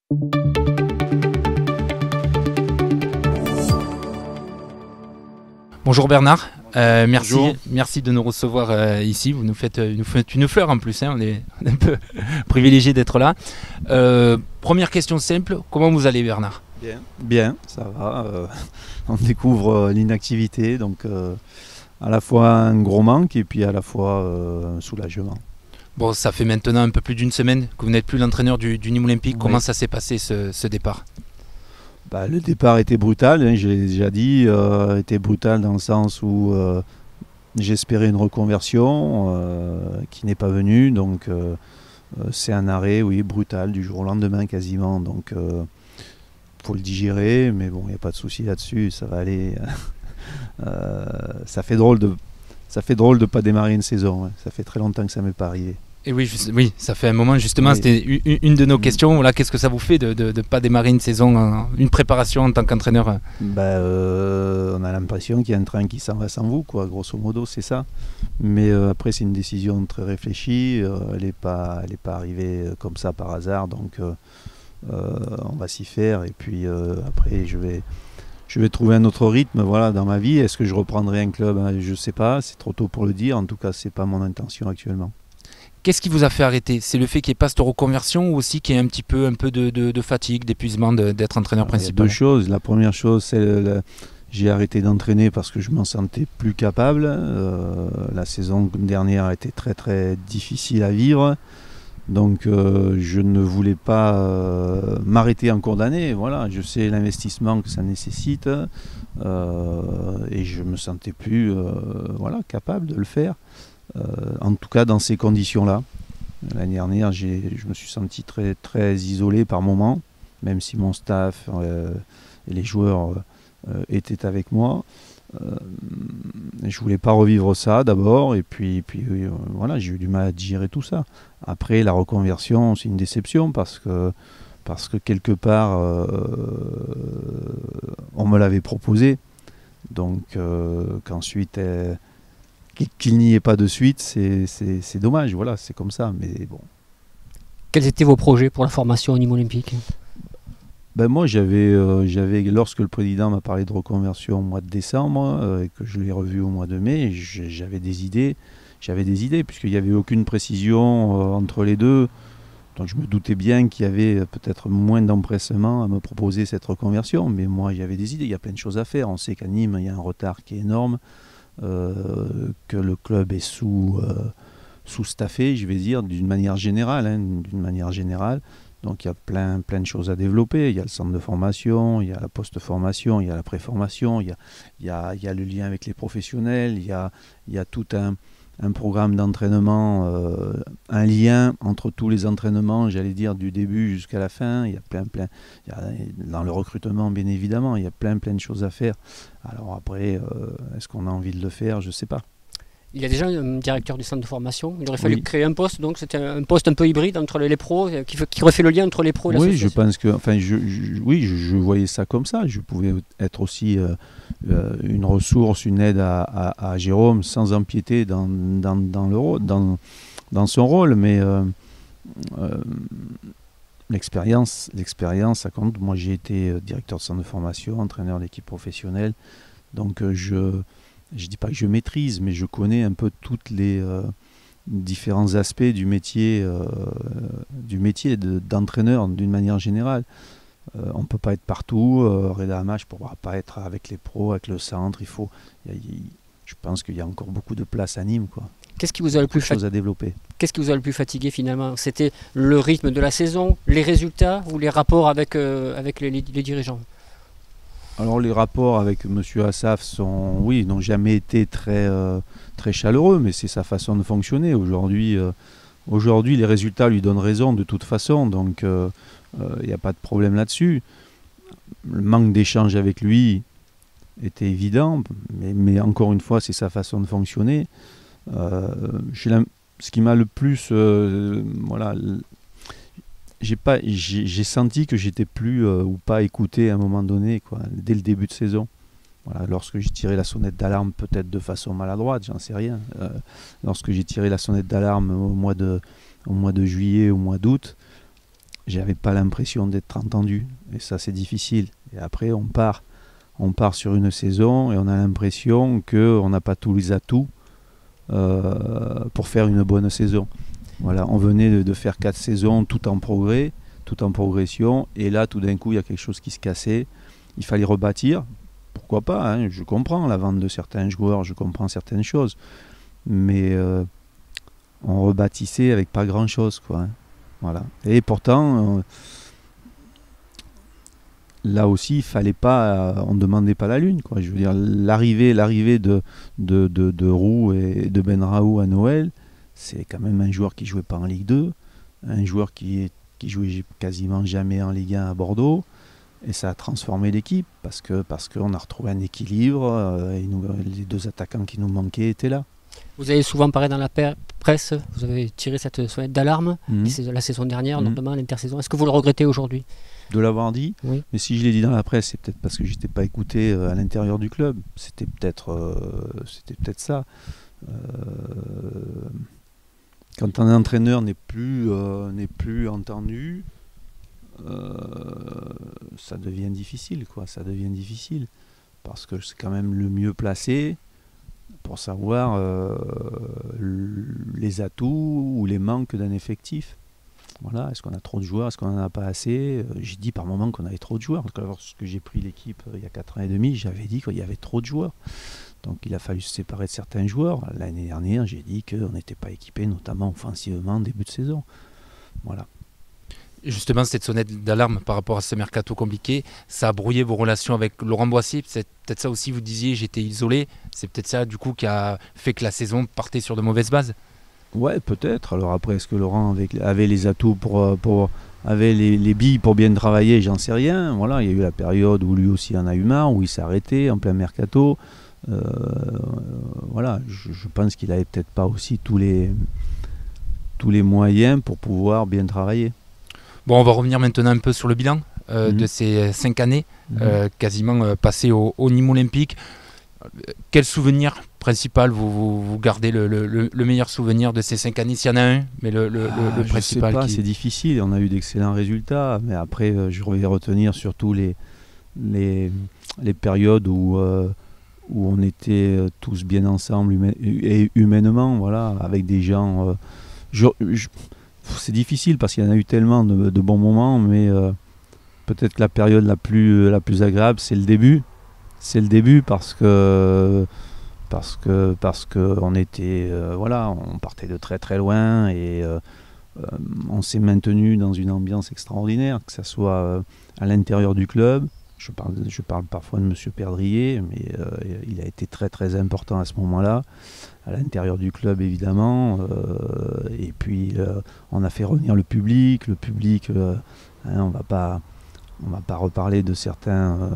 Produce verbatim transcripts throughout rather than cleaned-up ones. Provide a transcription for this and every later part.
Bonjour Bernard, euh, merci, Bonjour. merci de nous recevoir euh, ici. Vous nous faites, euh, nous faites une fleur en plus, hein. on, est, on est un peu privilégié d'être là. Euh, première question simple, comment vous allez Bernard? Bien, bien, ça va. Euh, on découvre euh, l'inactivité, donc euh, à la fois un gros manque et puis à la fois euh, un soulagement. Bon, ça fait maintenant un peu plus d'une semaine que vous n'êtes plus l'entraîneur du, du Nîmes Olympique. Oui. Comment ça s'est passé ce, ce départ? Bah, le départ était brutal, hein, je l'ai déjà dit, euh, était brutal dans le sens où euh, j'espérais une reconversion euh, qui n'est pas venue, donc euh, euh, c'est un arrêt, oui, brutal, du jour au lendemain quasiment, donc euh, faut le digérer, mais bon, il n'y a pas de souci là-dessus, ça va aller. euh, ça fait drôle de, ça fait drôle de pas démarrer une saison, hein. Ça fait très longtemps que ça m'est pas arrivé. Et oui, juste, oui, ça fait un moment justement, Oui. c'était une, une de nos Mmh. questions. Voilà, qu'est-ce que ça vous fait de ne pas démarrer une saison, en- une préparation en tant qu'entraîneur? Bah, euh, on a l'impression qu'il y a un train qui s'en va sans vous, quoi. Grosso modo, c'est ça. Mais euh, après, c'est une décision très réfléchie. euh, elle n'est pas, elle est pas arrivée euh, comme ça par hasard. Donc, euh, euh, on va s'y faire. Et puis euh, après, je vais, je vais trouver un autre rythme, voilà, dans ma vie. Est-ce que je reprendrai un club? Je ne sais pas. C'est trop tôt pour le dire. En tout cas, c'est pas mon intention actuellement. Qu'est-ce qui vous a fait arrêter? C'est le fait qu'il n'y ait pas cette reconversion ou aussi qu'il y ait un petit peu, un peu de, de- de fatigue, d'épuisement de- d'être entraîneur Alors, il y a principal? deux choses. La première chose, c'est le- le- j'ai arrêté d'entraîner parce que je m'en sentais plus capable. Euh, la saison dernière a été très très difficile à vivre. Donc euh, je ne voulais pas euh, m'arrêter en cours d'année. Voilà, je sais l'investissement que ça nécessite euh, et je me sentais plus euh, voilà, capable de le faire. Euh, en tout cas dans ces conditions-là. L'année dernière, j'ai, je me suis senti très, très isolé par moments, même si mon staff euh, et les joueurs euh, étaient avec moi. Euh, je ne voulais pas revivre ça d'abord, et puis, puis euh, voilà, j'ai eu du mal à digérer tout ça. Après, la reconversion, c'est une déception parce que, parce que quelque part, euh, on me l'avait proposé. Donc, euh, qu'ensuite, euh, qu'il n'y ait pas de suite, c'est, c'est, c'est dommage, voilà, c'est comme ça, mais bon. Quels étaient vos projets pour la formation au Nîmes Olympique? Ben moi, j'avais, euh, j'avais, lorsque le président m'a parlé de reconversion au mois de décembre, euh, et que je l'ai revu au mois de mai, j'avais des idées, j'avais des idées, puisqu'il n'y avait aucune précision euh, entre les deux, donc je me doutais bien qu'il y avait peut-être moins d'empressement à me proposer cette reconversion, mais moi, j'avais des idées, il y a plein de choses à faire, on sait qu'à Nîmes, il y a un retard qui est énorme, Euh, que le club est sous, euh, sous-staffé, je vais dire, d'une manière générale, hein, d'une manière générale. Donc il y a plein, plein de choses à développer. Il y a le centre de formation, il y a la post-formation, il y a la pré-formation, il y a, il y a, il y a le lien avec les professionnels, il y a, il y a tout un, un programme d'entraînement, euh, un lien entre tous les entraînements, j'allais dire du début jusqu'à la fin. Il y a plein, plein, il y a, dans le recrutement bien évidemment, il y a plein, plein de choses à faire. Alors après, euh, est-ce qu'on a envie de le faire? Je ne sais pas. Il y a déjà un directeur du centre de formation. Il aurait fallu Oui. créer un poste, donc c'était un poste un peu hybride entre les pros, qui, fait- qui refait le lien entre les pros et Oui, l'association. je pense que, enfin, je, je- oui, je, je voyais ça comme ça. Je pouvais être aussi euh, euh, une ressource, une aide à, à, à Jérôme sans empiéter dans, dans, dans, le, rôle- dans, dans son rôle, mais euh, euh, l'expérience, l'expérience, ça compte. Moi, j'ai été directeur de centre de formation, entraîneur d'équipe professionnelle, donc euh, je je dis pas que je maîtrise, mais je connais un peu toutes les euh, différents aspects du métier, euh, du métier de, d'entraîneur d'une manière générale. Euh, on ne peut pas être partout. Euh, Reda Hammach ne pourra pas être avec les pros, avec le centre. Il faut, il y a, il, je pense qu'il y a encore beaucoup de place à Nîmes, quoi. Qu'est-ce qui vous a le plus Beaucoup de choses fa- à développer. Qu'est-ce qui vous a le plus fatigué finalement? C'était le rythme de la saison, les résultats ou les rapports avec, euh, avec les, les- les dirigeants? Alors les rapports avec M. Assaf sont, oui, n'ont jamais été très, euh, très chaleureux, mais c'est sa façon de fonctionner. Aujourd'hui, euh, aujourd'hui, les résultats lui donnent raison de toute façon, donc il euh, n'y euh, a pas de problème là-dessus. Le manque d'échange avec lui était évident, mais, mais encore une fois, c'est sa façon de fonctionner. Euh, j'ai l'im- ce qui m'a le plus, euh, voilà, j'ai pas, j'ai, j'ai senti que j'étais plus euh, ou pas écouté à un moment donné, quoi, dès le début de saison. Voilà, lorsque j'ai tiré la sonnette d'alarme, peut-être de façon maladroite, j'en sais rien. Euh, lorsque j'ai tiré la sonnette d'alarme au mois de, au mois de juillet, au mois d'août, j'avais pas l'impression d'être entendu. Et ça, c'est difficile. Et après, on part, on part sur une saison et on a l'impression qu'on n'a pas tous les atouts euh, pour faire une bonne saison. Voilà, on venait de, de faire quatre saisons tout en progrès, tout en progression. Et là, tout d'un coup, il y a quelque chose qui se cassait. Il fallait rebâtir. Pourquoi pas, hein, je comprends la vente de certains joueurs, je comprends certaines choses. Mais euh, on rebâtissait avec pas grand-chose, quoi. Hein. Voilà. Et pourtant, euh, là aussi, il fallait pas, euh, on ne demandait pas la lune, quoi. Je veux dire, l'arrivée, l'arrivée de, de, de, de Roux et de Benraou à Noël, c'est quand même un joueur qui jouait pas en Ligue deux, un joueur qui, est, qui jouait quasiment jamais en Ligue un à Bordeaux. Et ça a transformé l'équipe parce que parce qu'on a retrouvé un équilibre euh, et nous, les deux attaquants qui nous manquaient étaient là. Vous avez souvent parlé dans la presse, vous avez tiré cette sonnette d'alarme Mmh. la saison dernière, Mmh. notamment l'intersaison. Est-ce que vous le regrettez aujourd'hui? De l'avoir dit, Oui. mais si je l'ai dit dans la presse, c'est peut-être parce que je n'étais pas écouté euh, à l'intérieur du club. C'était peut-être euh, c'était peut-être ça. Euh, quand un entraîneur n'est plus, euh, n'est plus entendu, euh, ça devient difficile, quoi. Ça devient difficile parce que c'est quand même le mieux placé pour savoir euh, les atouts ou les manques d'un effectif. Voilà, est-ce qu'on a trop de joueurs, est-ce qu'on n'en a pas assez? J'ai dit par moment qu'on avait trop de joueurs. Lorsque j'ai pris l'équipe euh, il y a quatre ans et demi, j'avais dit qu'il y avait trop de joueurs. Donc il a fallu se séparer de certains joueurs. L'année dernière, j'ai dit qu'on n'était pas équipé, notamment offensivement, en début de saison. Voilà. Justement, cette sonnette d'alarme par rapport à ce mercato compliqué, ça a brouillé vos relations avec Laurent Boissier. C'est peut-être ça aussi, vous disiez, j'étais isolé. C'est peut-être ça, du coup, qui a fait que la saison partait sur de mauvaises bases. Ouais, peut-être. Alors après, est-ce que Laurent avait, avait les atouts pour, pour avait les, les billes pour bien travailler? J'en sais rien. Voilà, il y a eu la période où lui aussi en a eu marre, où il s'est arrêté en plein mercato. Euh, voilà, je, je pense qu'il avait peut-être pas aussi tous les tous les moyens pour pouvoir bien travailler. Bon, on va revenir maintenant un peu sur le bilan euh, mmh. de ces cinq années, mmh. euh, quasiment euh, passées au, au Nîmes Olympique. Quel souvenir principal vous, vous, vous gardez le, le, le meilleur souvenir de ces cinq années? S'il y en a un, mais le, le, ah, le principal. Je sais pas, qui... c'est difficile. On a eu d'excellents résultats, mais après, euh, je vais retenir surtout les, les, les périodes où, euh, où on était tous bien ensemble humain, et humainement, voilà, avec des gens. Euh, je, je, c'est difficile parce qu'il y en a eu tellement de, de bons moments, mais euh, peut-être que la période la plus, la plus agréable, c'est le début. C'est le début parce que parce que parce que on était euh, voilà, on partait de très très loin et euh, euh, on s'est maintenu dans une ambiance extraordinaire, que ce soit euh, à l'intérieur du club. Je parle je parle parfois de Monsieur Perdrier, mais euh, il a été très très important à ce moment-là. À l'intérieur du club évidemment, euh, et puis euh, on a fait revenir le public, le public, euh, hein, on va pas on va pas reparler de certains euh,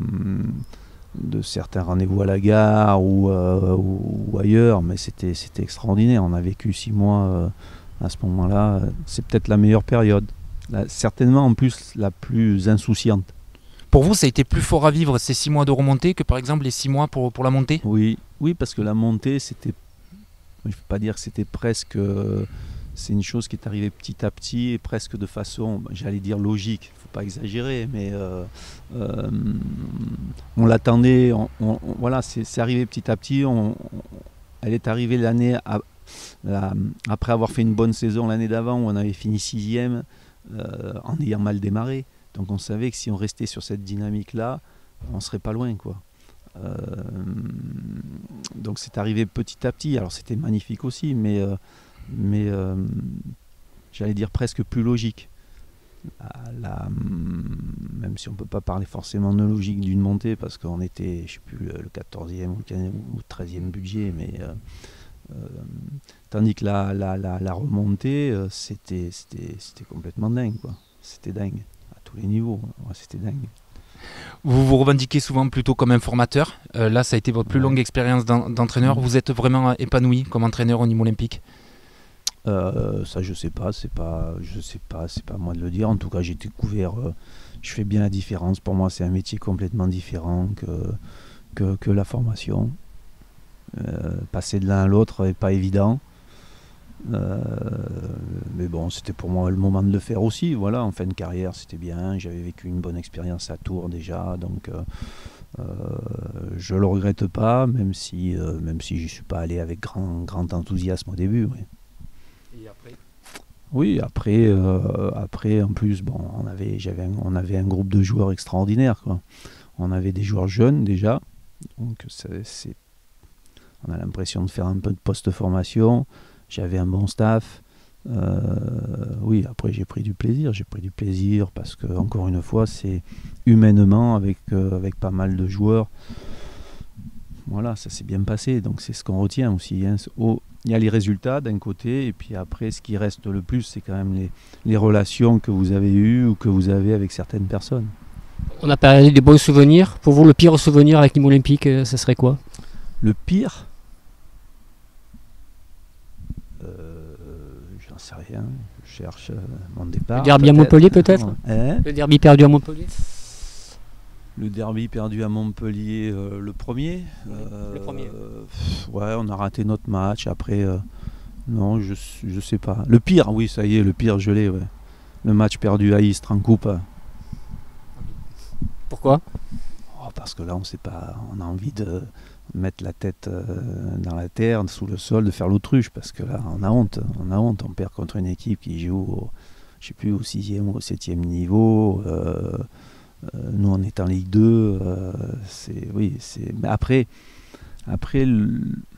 de certains rendez-vous à la gare ou, euh, ou, ou ailleurs, mais c'était, c'était extraordinaire. On a vécu six mois euh, à ce moment-là. C'est peut-être la meilleure période. Là, certainement en plus la plus insouciante. Pour vous, ça a été plus fort à vivre ces six mois de remontée que par exemple les six mois pour, pour la montée? Oui, oui, parce que la montée, c'était, il ne faut pas dire que c'était presque... Euh, c'est une chose qui est arrivée petit à petit et presque de façon, j'allais dire logique, il ne faut pas exagérer, mais euh, euh, on l'attendait, on, on, voilà, c'est, c'est arrivé petit à petit, on, on, elle est arrivée l'année à, la, après avoir fait une bonne saison l'année d'avant où on avait fini sixième euh, en ayant mal démarré, donc on savait que si on restait sur cette dynamique-là, on ne serait pas loin, quoi. Euh, donc c'est arrivé petit à petit, alors c'était magnifique aussi, mais... Euh, mais euh, j'allais dire presque plus logique. La, la, même si on ne peut pas parler forcément de logique d'une montée, parce qu'on était, je ne sais plus, le quatorzième ou le treizième budget, mais euh, euh, tandis que la, la, la, la remontée, euh, c'était, c'était, c'était complètement dingue, quoi. C'était dingue, à tous les niveaux, ouais, c'était dingue. Vous vous revendiquez souvent plutôt comme un formateur. Euh, là, ça a été votre plus ouais. longue expérience d'en, d'entraîneur. Mmh. Vous êtes vraiment épanoui comme entraîneur au Nîmes Olympique? Euh, ça je sais pas, c'est pas, je sais pas, c'est pas moi de le dire. En tout cas, j'ai découvert, euh, je fais bien la différence. Pour moi, c'est un métier complètement différent que que, que la formation. Euh, passer de l'un à l'autre n'est pas évident. Euh, mais bon, c'était pour moi le moment de le faire aussi. Voilà, en fin de carrière, c'était bien. J'avais vécu une bonne expérience à Tours déjà, donc euh, euh, je le regrette pas, même si, euh, même si je suis pas allé avec grand, grand enthousiasme au début. Oui. Et après Oui, après, euh, après, en plus, bon, on avait, j'avais, un, on avait un groupe de joueurs extraordinaires, quoi. On avait des joueurs jeunes déjà, donc c'est, c'est, on a l'impression de faire un peu de post-formation. J'avais un bon staff. Euh, oui, après j'ai pris du plaisir. J'ai pris du plaisir parce que, encore une fois, c'est humainement avec, euh, avec pas mal de joueurs. Voilà, ça s'est bien passé. Donc c'est ce qu'on retient aussi. Hein. Oh, il y a les résultats d'un côté, et puis après, ce qui reste le plus, c'est quand même les, les relations que vous avez eues ou que vous avez avec certaines personnes. On a parlé des bons souvenirs. Pour vous, le pire souvenir avec Nîmes Olympique, euh, ça serait quoi? Le pire euh, J'en sais rien. Je cherche euh, mon départ. Le derby à peut-être. Montpellier, peut-être Hein Le derby perdu à Montpellier Le derby perdu à Montpellier, euh, le premier. Le premier. Euh, pff, ouais, on a raté notre match. Après, euh, non, je, je sais pas. Le pire, oui, ça y est, le pire, je l'ai. Ouais. Le match perdu à Istres en coupe. Pourquoi? Oh, parce que là, on sait pas. On a envie de mettre la tête euh, dans la terre, sous le sol, de faire l'autruche. Parce que là, on a honte. On a honte. On perd contre une équipe qui joue, au, je sais plus, au sixième ou au septième niveau. Euh, Euh, nous, on est en Ligue deux. Euh, c'est, oui, c'est... Mais après, après le...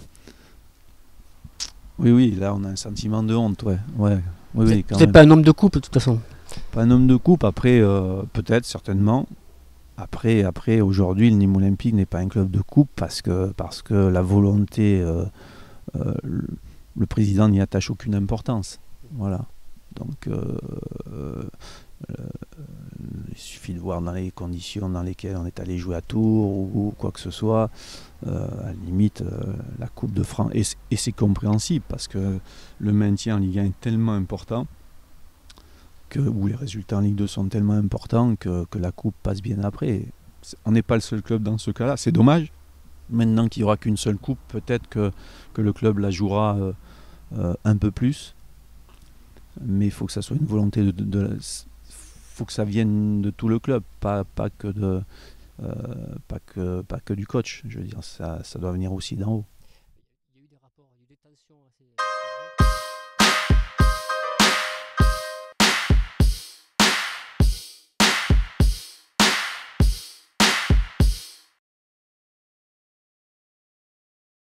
oui, oui, là, on a un sentiment de honte. Ouais, ouais. Oui, oui, quand c'est même. pas un homme de coupe, de toute façon. Pas un homme de coupe. Après, euh, peut-être, certainement. Après, après aujourd'hui, le Nîmes Olympique n'est pas un club de coupe parce que, parce que la volonté, euh, euh, le, le président n'y attache aucune importance. Voilà. Donc, euh, euh, il suffit de voir dans les conditions dans lesquelles on est allé jouer à Tours ou, ou quoi que ce soit. Euh, à la limite, euh, la Coupe de France, et, et c'est compréhensible parce que le maintien en Ligue un est tellement important, que, ou les résultats en Ligue deux sont tellement importants que, que la Coupe passe bien après. On n'est pas le seul club dans ce cas-là, c'est dommage. Maintenant qu'il n'y aura qu'une seule Coupe, peut-être que, que le club la jouera euh, euh, un peu plus. Mais il faut que ça soit une volonté de, de, de faut que ça vienne de tout le club, pas, pas, que, de, euh, pas, que, pas que du coach. Je veux dire, ça, ça doit venir aussi d'en haut. Il y a eu des rapports, il y a eu des tensions assez...